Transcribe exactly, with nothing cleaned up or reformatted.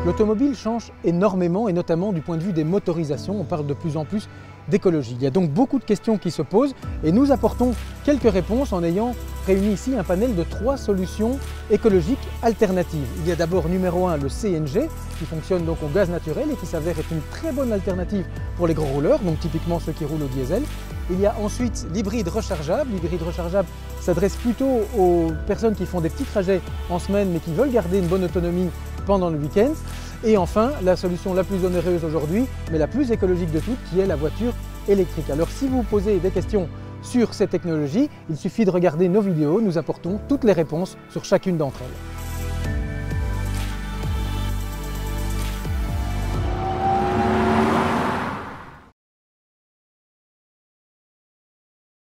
L'automobile change énormément et notamment du point de vue des motorisations, on parle de plus en plus d'écologie. Il y a donc beaucoup de questions qui se posent et nous apportons quelques réponses en ayant réuni ici un panel de trois solutions écologiques alternatives. Il y a d'abord numéro un le C N G qui fonctionne donc au gaz naturel et qui s'avère être une très bonne alternative pour les gros rouleurs, donc typiquement ceux qui roulent au diesel. Il y a ensuite l'hybride rechargeable. L'hybride rechargeable s'adresse plutôt aux personnes qui font des petits trajets en semaine mais qui veulent garder une bonne autonomie pendant le week-end. Et enfin, la solution la plus onéreuse aujourd'hui, mais la plus écologique de toutes, qui est la voiture électrique. Alors si vous posez des questions sur ces technologies, il suffit de regarder nos vidéos, nous apportons toutes les réponses sur chacune d'entre elles.